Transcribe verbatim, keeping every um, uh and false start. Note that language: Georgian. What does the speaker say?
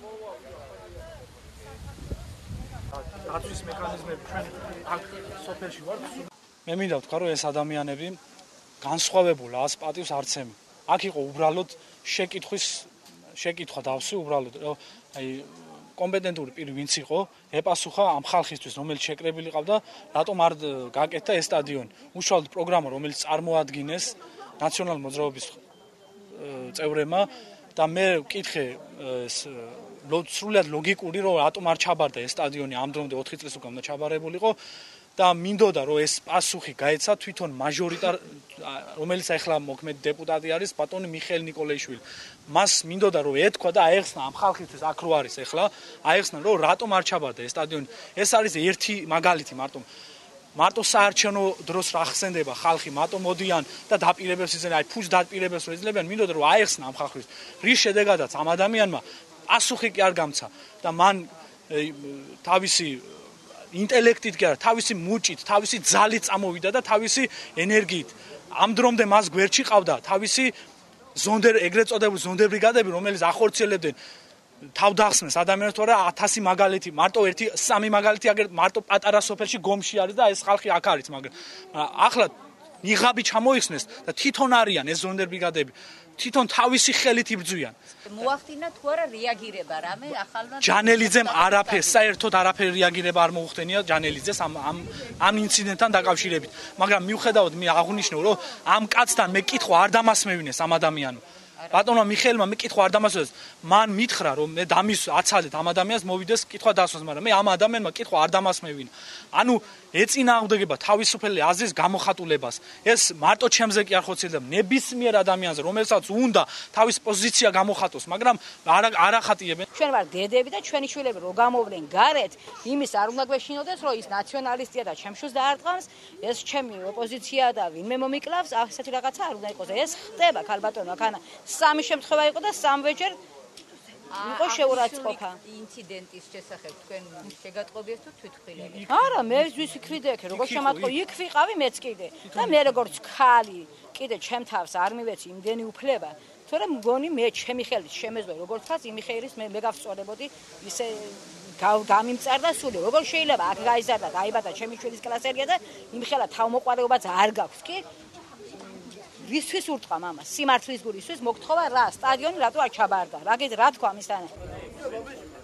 დაცვის მექანიზმები ჩვენ აქ სოფელში ვართ. მე მინდა ვთქვა, რომ ეს ადამიანები განსხვავებულ ას პატივს არ ცემენ. აქ იყო უბრალოდ შეკითხვის შეკითხვა დავსვი უბრალოდ, რომ აი კომპეტენტური პირი ვინც იყო, ეპასუხა ამ ხალხისთვის, რომელიც შეკრებილი ყავდა, რატომ არ გაკეთდა ეს სტადიონი. უშუალოდ პროგრამა, რომელიც წარმოადგინეს ნაციონალური მოძრაობის წევრებმა და მე ვკითხე სრულად ლოგიკური, რომ რატომ არ ჩაბარდა ეს სტადიონი ამ დრომდე ოთხი წლის უკან უნდა ჩაბარებულიყო და მინდოდა, რომ ეს პასუხი გაეცა თვითონ მაჟორიტარ, რომელიც ახლა მოქმედი დეპუტატი არის, ბატონი მიხეილ ნიკოლაიშვილი. მას მინდოდა, რომ ეთქვა და აეხსნა ამ ხალხისთვის აქ რო არის ახლა, აეხსნა, რომ რატომ არ ჩაბარდა ეს სტადიონი. ეს არის ერთი მაგალითი მარტო. მარტო საარჩევნო დროს რა ხსენდება ხალხი, მარტო მოდიან და დაპირებებს იძლევენ, აი ფუძ დაპირებებს რო იძლევენ, მინდოდა, რომ აეხსნა ამ ხალხისთვის. რის შედეგადაც ამ ადამიანმა პასუხი კი არ გამცა და მან თავისი ინტელექტით კი არა, თავისი მუჭით, თავისი ძალით წამოვიდა და თავისი ენერგიით. ამ დრომდე მას გვერდში ყავდა თავისი ზონდერ ეგრეთ წოდებული ზონდერ ბრიგადები, რომელიც ახორციელებდნენ თავდახსნეს ადამიანებს, თორე ათასი მაგალითი, მარტო ერთი სამი მაგალითი აგერ მარტო პატარა სოფელში გომში არის და ეს ხალხი აქ არის, მაგრამ ახლა ნიღაბი ჩამოიხსნეს და თვითონ არიან ეს ზონდერ ბრიგადები. თვითონ თავისი ხელით იბრძვიან. მოახდინა თუ არა რეაგირება რამე ახალმა ჯანელიძემ არაფერს, საერთოდ არაფერი რეაგირება არ მოუხდენია ჯანელიძეს ამ ამ ამ ინციდენტთან დაკავშირებით. მაგრამ მიუხედავად მე აღვნიშნო, რომ ამ კაცთან მე კითხვა არ დამასმევინეს ამ ადამიანმა. ბატონმა მიხეილმა მე კითხვა არ დამასვეს. მან მითხრა, რომ მე დამის აცალეთ ამ ადამიანს მოვიდეს კითხვა დასვას, მაგრამ მე ამ ადამიანმა კითხვა არ დამასმევინა. ანუ ეწინააღმდეგება თავისუფალი აზრის გამოხატულებას. ეს მარტო ჩემზე კი არ ხოცილდება, ნებისმიერ ადამიანზე, რომელსაც უნდა თავის პოზიცია გამოხატოს, მაგრამ არ არ ახატიებენ. ჩვენ ვარ დედები და ჩვენი შვილები რო გამოვლენ გარეთ, იმის არ უნდა გვეშინოდეს, რომ ის ნაციონალისტია და ჩემს შვილს დაარტყამს, ეს ჩემი ოპოზიცია და ვინმე მომიკლავს, ასეთი რაღაცა არ უნდა იყოს. ეს ხდება ქალბატონო, ხანა სამი შემთხვევა იყო და სამვეჯერ იყო შეურაცხყოფა. ინციდენტის შესახებ თქვენ შეგატყობიეთ თუ თვითმხილები? არა, მე ვისიქრიდე ეგ, როგორ შემატყო, იქ ვიყავი მეც კიდე. და მე როგორც ხალი, კიდე ჩემ თავს არ მივეცი იმდენი უფლება, თორემ მგონი მე ჩემი ხელით შემეძლო, როგორც თავს იმი ხელის მე მე გავწოდებოდი ისე გამიმწერდა სული. როგორ შეიძლება აქ გაიზარდა, დაიბადა ჩემი შვილის კლასელია და იმ ხელა თავმოყარეობაც არ გაქვს კი? ვისთვის ურტყვა მამას, სიმართლის გულისთვის მოგთხოვა რა, სტადიონი რატო არ ჩაბარდა? რა გე რა თქვა ამისთან?